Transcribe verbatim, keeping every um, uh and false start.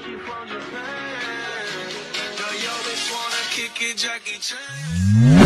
she from Japan. Yo, yo, bitch wanna kick it, Jackie Chan.